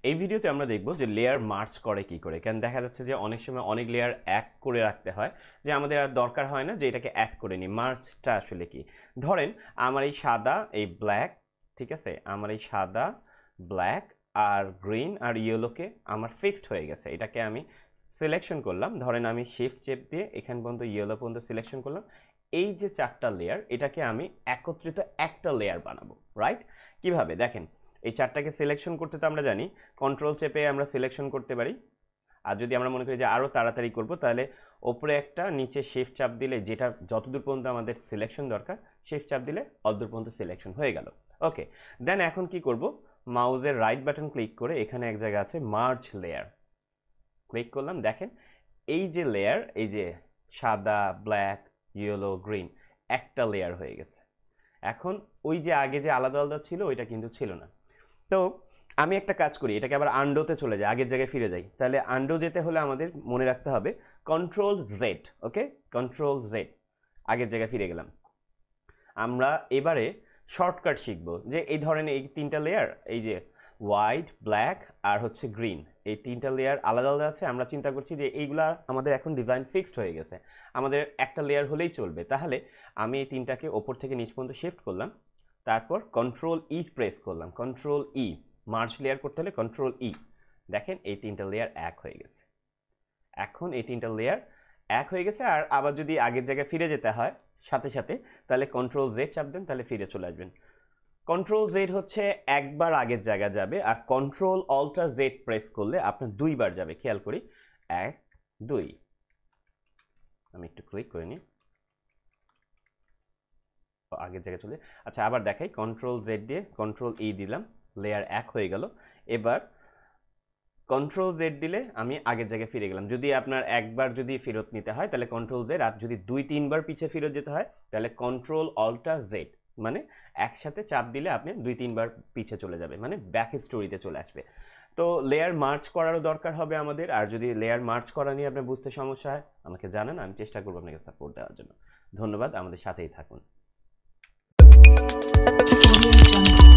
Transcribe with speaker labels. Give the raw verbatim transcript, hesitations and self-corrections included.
Speaker 1: এই ভিডিওতে আমরা দেখব যে লেয়ার মার্জ করে কি করে। কারণ দেখা যাচ্ছে যে অনেক সময় অনেক লেয়ার এক করে রাখতে হয়, যে আমাদের আর দরকার হয় না যে এটাকে এক করে নিই। মার্জটা আসলে কি? ধরেন আমার এই সাদা, এই ব্ল্যাক, ঠিক আছে, আমার এই সাদা, ব্ল্যাক আর গ্রিন আর ইয়েলোকে আমার ফিক্সড হয়ে গেছে। এটাকে আমি সিলেকশন করলাম, ধরেন আমি শিফট চেপ দিয়ে এখান পর্যন্ত ইয়েলো পর্যন্ত সিলেকশন করলাম। এই যে চারটা লেয়ার, এটাকে আমি একত্রিত একটা লেয়ার বানাবো, রাইট? কিভাবে দেখেন, এই চারটাকে সিলেকশন করতে তো আমরা জানি কন্ট্রোল চেপে আমরা সিলেকশন করতে পারি। আর যদি আমরা মনে করি যে আরও তাড়াতাড়ি করব, তাহলে ওপরে একটা, নিচে শিফট চাপ দিলে, যেটা যতদূর পর্যন্ত আমাদের সিলেকশন দরকার শিফট চাপ দিলে অতদূর পর্যন্ত সিলেকশন হয়ে গেল। ওকে, দেন এখন কি করব, মাউসের রাইট বাটন ক্লিক করে এখানে এক জায়গা আছে মার্জ লেয়ার, ক্লিক করলাম। দেখেন এই যে লেয়ার, এই যে সাদা, ব্ল্যাক, ইয়েলো, গ্রিন, একটা লেয়ার হয়ে গেছে। এখন ওই যে আগে যে আলাদা আলাদা ছিল ওইটা কিন্তু ছিল না। তো আমি একটা কাজ করি, এটাকে আবার আন্ডোতে চলে যাই, আগের জায়গায় ফিরে যাই। তাহলে আন্ডো যেতে হলে আমাদের মনে রাখতে হবে control Z. Okay, control Z, আগের জায়গায় ফিরে গেলাম। আমরা এবারে শর্টকাট শিখব, যে এই ধরনের এই তিনটা লেয়ার, এই যে হোয়াইট, ব্ল্যাক আর হচ্ছে গ্রিন, এই তিনটা লেয়ার আলাদা আলাদা আছে। আমরা চিন্তা করছি যে এইগুলা আমাদের এখন ডিজাইন ফিক্সড হয়ে গেছে, আমাদের একটা লেয়ার হলেই চলবে। তাহলে আমি এই তিনটাকে ওপর থেকে নিচ পর্যন্ত শিফট করলাম, তারপর কন্ট্রোল ই প্রেস করলাম, কন্ট্রোল ই, মার্জ লেয়ার করতে হলে কন্ট্রোল ই। দেখেন এই তিনটা লেয়ার এক হয়ে গেছে। এখন এই তিনটা লেয়ার এক হয়ে গেছে। আর আবার যদি আগের জায়গায় ফিরে যেতে হয় সাথে সাথে, তাহলে কন্ট্রোল জেড চাপ দেন, তাহলে ফিরে চলে আসবেন। কন্ট্রোল জেড হচ্ছে একবার আগের জায়গা যাবে, আর কন্ট্রোল অল্টার জেড প্রেস করলে আপনার দুইবার যাবে। খেয়াল করি, এক, দুই। আমি একটু ক্লিক করে নিই, আগের জায়গায় চলে। আচ্ছা, আবার দেখাই, কন্ট্রোল জেড দিয়ে কন্ট্রোল ই দিলাম, লেয়ার এক হয়ে গেল। এবার কন্ট্রোল জেড দিলে আমি আগের জায়গায় ফিরে গেলাম। যদি আপনার একবার যদি ফেরত নিতে হয় তাহলে কন্ট্রোল জেড, আর যদি দুই তিনবার পিছিয়ে ফেরত যেতে হয় তাহলে কন্ট্রোল অল্টার জেড, মানে একসাথে চাপ দিলে আপনি দুই তিনবার পিছিয়ে চলে যাবে, মানে ব্যাক স্টোরিতে চলে আসবে। তো লেয়ার মার্চ করারও দরকার হবে আমাদের। আর যদি লেয়ার মার্চ করা নিয়ে আপনার বুঝতে সমস্যা হয় আমাকে জানান, আমি চেষ্টা করবো আপনাকে সাপোর্ট দেওয়ার জন্য। ধন্যবাদ, আমাদের সাথেই থাকুন।